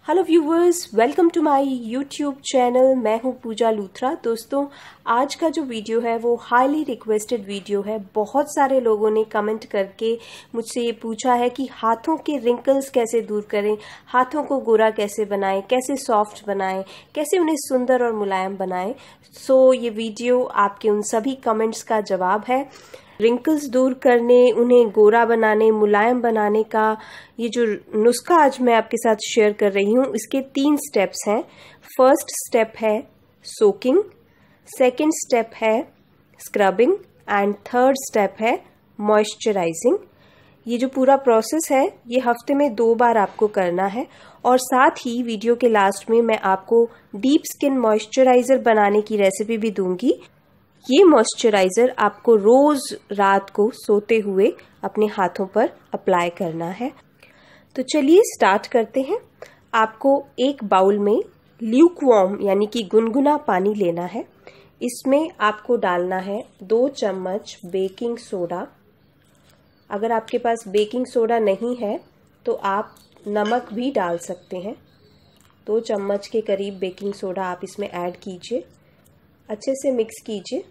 Hello viewers, welcome to my YouTube channel. मैं हूं पूजा लूथरा। दोस्तों, आज का जो वीडियो है वो हाईली रिक्वेस्टेड वीडियो है। बहुत सारे लोगों ने कमेंट करके मुझसे ये पूछा है कि हाथों के रिंकल्स कैसे दूर करें, हाथों को गोरा कैसे बनाएं, कैसे सॉफ्ट बनाएं, कैसे उन्हें सुंदर और मुलायम बनाएं। सो ये वीडियो आपके उन सभी कमेंट्स का जवाब है। रिंकल्स दूर करने, उन्हें गोरा बनाने, मुलायम बनाने का ये जो नुस्खा आज मैं आपके साथ शेयर कर रही हूँ, इसके 3 स्टेप्स हैं। फर्स्ट स्टेप है सोकिंग, सेकंड स्टेप है स्क्रबिंग एंड थर्ड स्टेप है मॉइस्चराइजिंग। ये जो पूरा प्रोसेस है ये हफ्ते में 2 बार आपको करना है। और साथ ही वीडियो के लास्ट में मैं आपको डीप स्किन मॉइस्चराइजर बनाने की रेसिपी भी दूंगी। ये मॉइस्चराइजर आपको रोज रात को सोते हुए अपने हाथों पर अप्लाई करना है। तो चलिए स्टार्ट करते हैं। आपको एक बाउल में ल्यूकवार्म यानी कि गुनगुना पानी लेना है। इसमें आपको डालना है 2 चम्मच बेकिंग सोडा। अगर आपके पास बेकिंग सोडा नहीं है तो आप नमक भी डाल सकते हैं। 2 चम्मच के करीब बेकिंग सोडा आप इसमें ऐड कीजिए, अच्छे से मिक्स कीजिए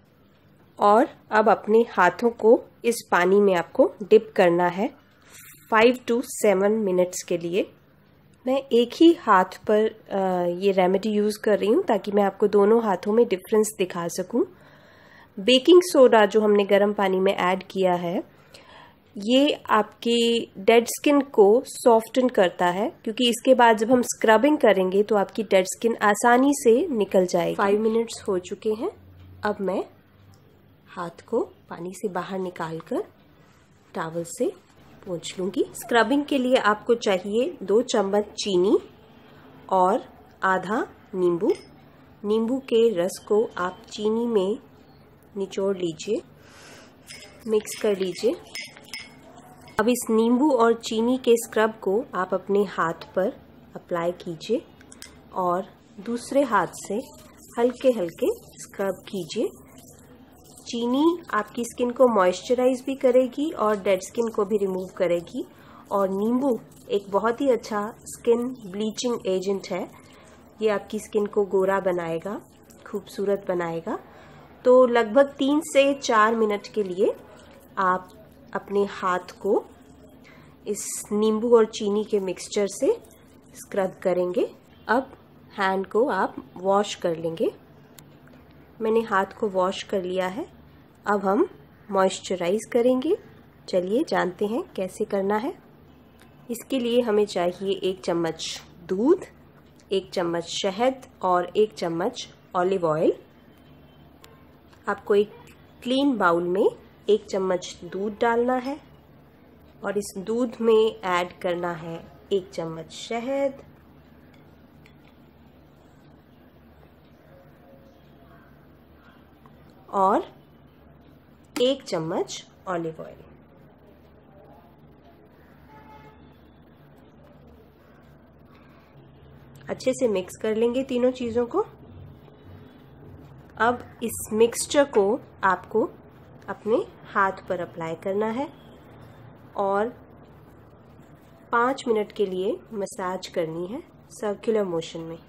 और अब अपने हाथों को इस पानी में आपको डिप करना है 5 to 7 मिनट्स के लिए। मैं एक ही हाथ पर ये रेमेडी यूज़ कर रही हूँ ताकि मैं आपको दोनों हाथों में डिफरेंस दिखा सकूँ। बेकिंग सोडा जो हमने गर्म पानी में ऐड किया है ये आपकी डेड स्किन को सॉफ्टन करता है, क्योंकि इसके बाद जब हम स्क्रबिंग करेंगे तो आपकी डेड स्किन आसानी से निकल जाएगी। 5 मिनट्स हो चुके हैं। अब मैं हाथ को पानी से बाहर निकालकर टॉवल से पोंछ लूंगी। स्क्रबिंग के लिए आपको चाहिए 2 चम्मच चीनी और आधा नींबू। नींबू के रस को आप चीनी में निचोड़ लीजिए, मिक्स कर लीजिए। अब इस नींबू और चीनी के स्क्रब को आप अपने हाथ पर अप्लाई कीजिए और दूसरे हाथ से हल्के हल्के स्क्रब कीजिए। चीनी आपकी स्किन को मॉइस्चराइज भी करेगी और डेड स्किन को भी रिमूव करेगी, और नींबू एक बहुत ही अच्छा स्किन ब्लीचिंग एजेंट है। ये आपकी स्किन को गोरा बनाएगा, खूबसूरत बनाएगा। तो लगभग 3 से 4 मिनट के लिए आप अपने हाथ को इस नींबू और चीनी के मिक्सचर से स्क्रब करेंगे। अब हैंड को आप वॉश कर लेंगे। मैंने हाथ को वॉश कर लिया है। अब हम मॉइस्चराइज करेंगे। चलिए जानते हैं कैसे करना है। इसके लिए हमें चाहिए 1 चम्मच दूध, 1 चम्मच शहद और 1 चम्मच ऑलिव ऑयल। आपको एक क्लीन बाउल में 1 चम्मच दूध डालना है और इस दूध में ऐड करना है 1 चम्मच शहद और 1 चम्मच ऑलिव ऑयल। अच्छे से मिक्स कर लेंगे तीनों चीजों को। अब इस मिक्सचर को आपको अपने हाथ पर अप्लाई करना है और 5 मिनट के लिए मसाज करनी है सर्कुलर मोशन में।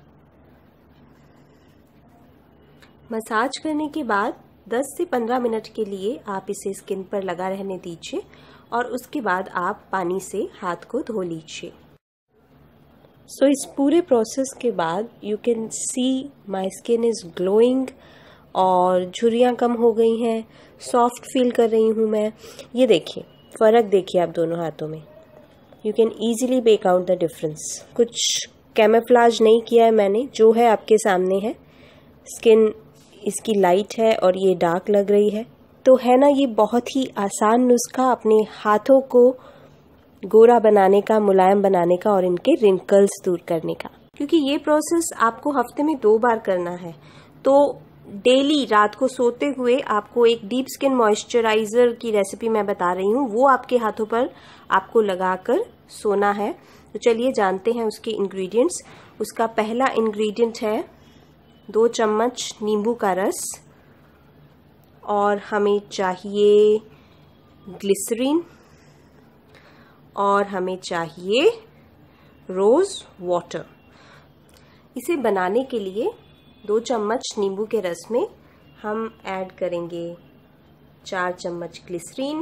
मसाज करने के बाद 10 से 15 मिनट के लिए आप इसे स्किन पर लगा रहने दीजिए और उसके बाद आप पानी से हाथ को धो लीजिए। सो इस पूरे प्रोसेस के बाद you can see my skin is glowing और झुर्रियाँ कम हो गई हैं, सॉफ्ट फील कर रही हूँ मैं। ये देखिए, फ़र्क देखिए आप दोनों हाथों में। You can easily make out the difference. कुछ कैमोफ्लेज नहीं किया है मैंने, जो है आपके सामने है। स्किन इसकी लाइट है और ये डार्क लग रही है। तो है ना, ये बहुत ही आसान नुस्खा अपने हाथों को गोरा बनाने का, मुलायम बनाने का और इनके रिंकल्स दूर करने का। क्योंकि ये प्रोसेस आपको हफ्ते में 2 बार करना है, तो डेली रात को सोते हुए आपको एक डीप स्किन मॉइस्चराइजर की रेसिपी मैं बता रही हूँ, वो आपके हाथों पर आपको लगाकर सोना है। तो चलिए जानते हैं उसके इंग्रेडिएंट्स। उसका पहला इंग्रेडिएंट है 2 चम्मच नींबू का रस और हमें चाहिए ग्लिसरीन और हमें चाहिए रोज वाटर। इसे बनाने के लिए 2 चम्मच नींबू के रस में हम ऐड करेंगे 4 चम्मच ग्लिसरीन,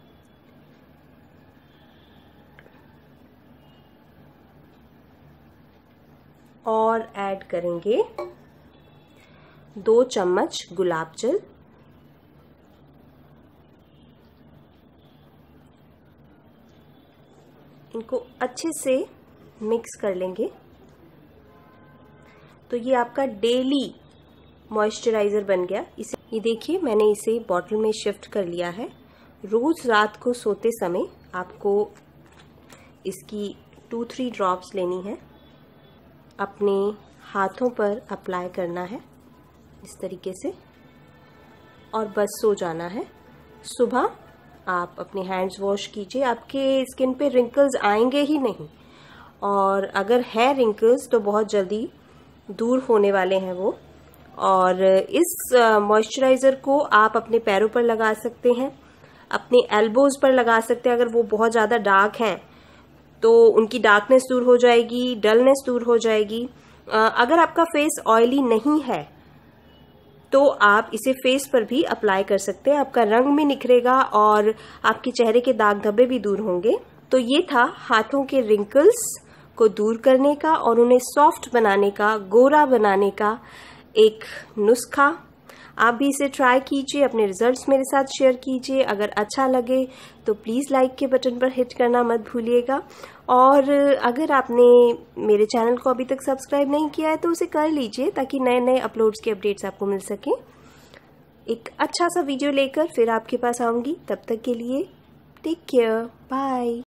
और ऐड करेंगे 2 चम्मच गुलाब जल, इनको अच्छे से मिक्स कर लेंगे। तो ये आपका डेली मॉइस्चराइजर बन गया। इसे ये देखिए मैंने इसे बॉटल में शिफ्ट कर लिया है। रोज रात को सोते समय आपको इसकी 2-3 ड्रॉप्स लेनी है, अपने हाथों पर अप्लाई करना है इस तरीके से, और बस सो जाना है। सुबह आप अपने हैंड्स वॉश कीजिए, आपके स्किन पे रिंकल्स आएंगे ही नहीं, और अगर है रिंकल्स तो बहुत जल्दी दूर होने वाले हैं वो। और इस मॉइस्चराइज़र को आप अपने पैरों पर लगा सकते हैं, अपने एल्बोज पर लगा सकते हैं। अगर वो बहुत ज़्यादा डार्क हैं तो उनकी डार्कनेस दूर हो जाएगी, डलनेस दूर हो जाएगी। अगर आपका फेस ऑयली नहीं है तो आप इसे फेस पर भी अप्लाई कर सकते हैं, आपका रंग भी निखरेगा और आपके चेहरे के दाग धब्बे भी दूर होंगे। तो ये था हाथों के रिंकल्स को दूर करने का और उन्हें सॉफ्ट बनाने का, गोरा बनाने का एक नुस्खा। आप भी इसे ट्राई कीजिए, अपने रिजल्ट्स मेरे साथ शेयर कीजिए। अगर अच्छा लगे तो प्लीज़ लाइक के बटन पर हिट करना मत भूलिएगा, और अगर आपने मेरे चैनल को अभी तक सब्सक्राइब नहीं किया है तो उसे कर लीजिए ताकि नए नए अपलोड्स के अपडेट्स आपको मिल सकें। एक अच्छा सा वीडियो लेकर फिर आपके पास आऊँगी, तब तक के लिए टेक केयर, बाय।